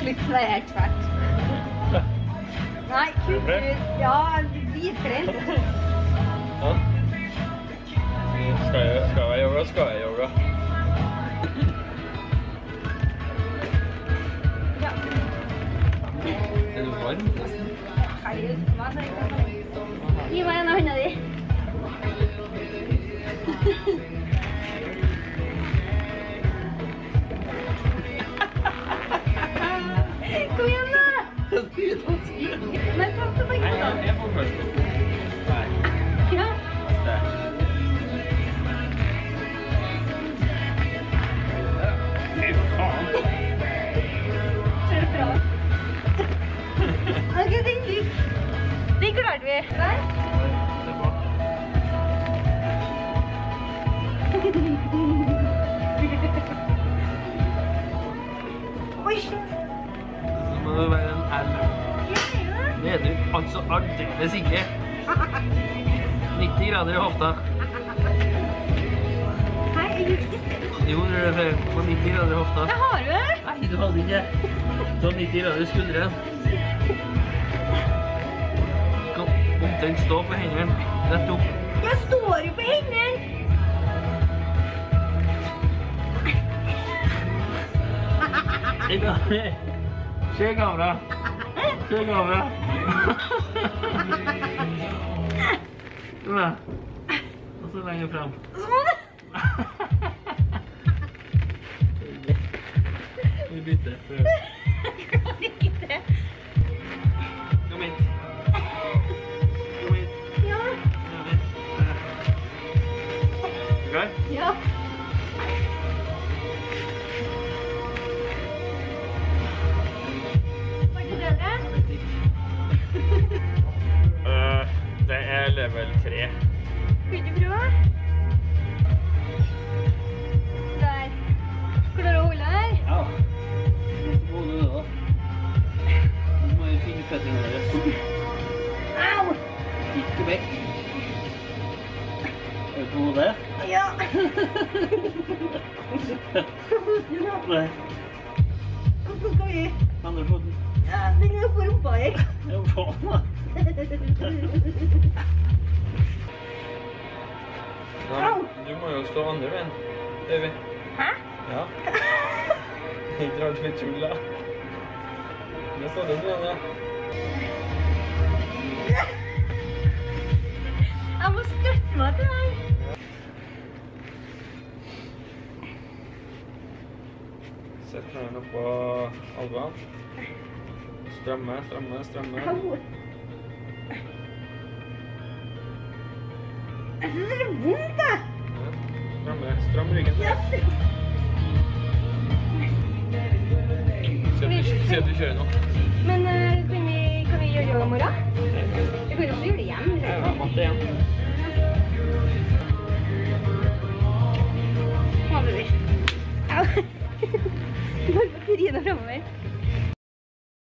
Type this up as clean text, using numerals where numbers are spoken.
Slutt med helt tvert. Nei, kutt ut. Ja, dritkleint. Ja. Skal jeg yoga? Ja. Er du varm nesten? Herregud, hva sa jeg? Gi meg en av hånda di. Kom igjen da! Nei, ta på begge da. Jeg får først. Nei. Ja. Der. Fy faen. Ser det bra? Ok, den gikk. Den klarte vi. Der. Det er bra. Oi, shit. Så må det være en L. Det er du altså aldeles ikke. 90 grader i hofta. Hei, jeg gjorde ikke. Jo, det er det. På 90 grader i hofta. Jeg har jo det. Nei, du hadde ikke. Du har 90 grader i skulderen. Du skal omtrent stå på hendene. Rett opp. Jeg står jo på hendene. Se kamera. Se kamera. Kom da. Og så lenger frem. Sånn. Vi bytter. Prøv. Jeg kan ikke det. Kom hit. Kom hit. Ja. Kom hit. Klar? Ja. Var det bedre? Det er level 3. Vil du prøve? Der. Klarer du å holde her? Ja. Måste få det da. Du må jo finne føttene deres. Au! Ikke vekk. Er du på det? Ja. Nei. Hvordan skal vi? Andre foten. Ja, den er på rumpa i. Ja, faen da. Au! Du må jo stå andre veien. Øyvind. Hæ? Ja. Ikke rart vi tuller. Det står det sånn, ja. Jeg må støtte meg til deg. Sett knærne opp på albuene. Stramme. Au. Jeg synes det er vondt da. Ja. Stram ryggen. Ja. Si at vi kjører nå. Men kan vi gjøre det i morgen? Vi kan også gjøre det hjem. Ja, matte igjen.